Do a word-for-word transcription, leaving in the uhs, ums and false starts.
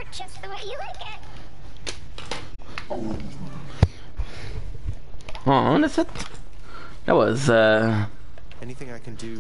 Just the way you like it. Oh, that's it. That was uh. Anything I can do